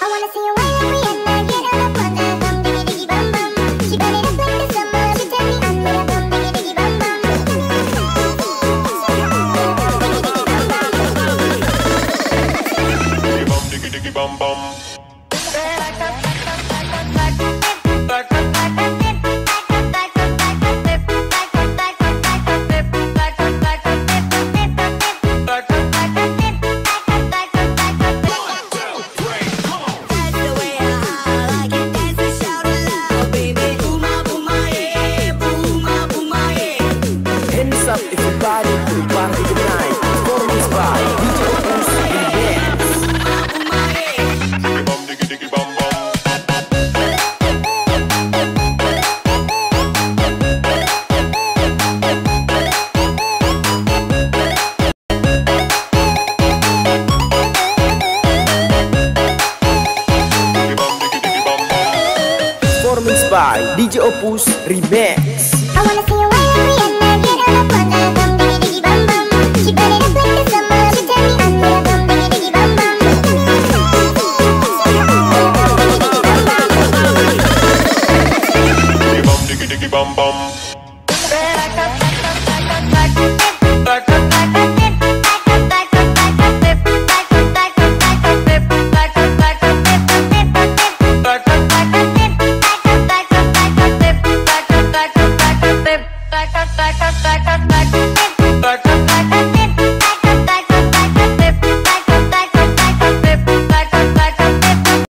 wanna see you wine like Rihanna, get on up on that bum diggy diggy bum bum. She burn it up like the summer, she turn me on with that bum diggy diggy bum bum. Diggy diggy bum bum. Everybody to party tonight. Performance by DJ Opus Remix. Diggy diggy bum bum. Performance by DJ Opus Remix. I wanna see you wine like Rihanna, get on up on that.